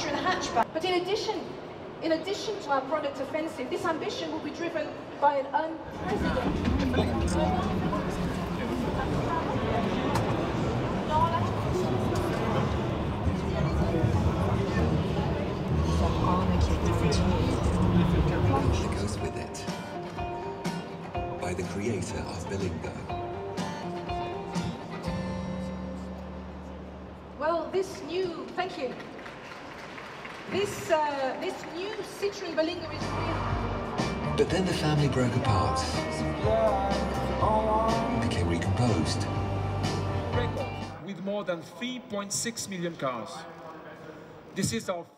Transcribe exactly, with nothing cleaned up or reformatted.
Citroën hatchback. But in addition, in addition to our product offensive, this ambition will be driven by an unprecedented... that goes with it, by the creator of Bilingo. Well, this new, thank you. This uh, this new Citroën Berlingo is real. But then the family broke apart, became recomposed. With more than three point six million cars. This is our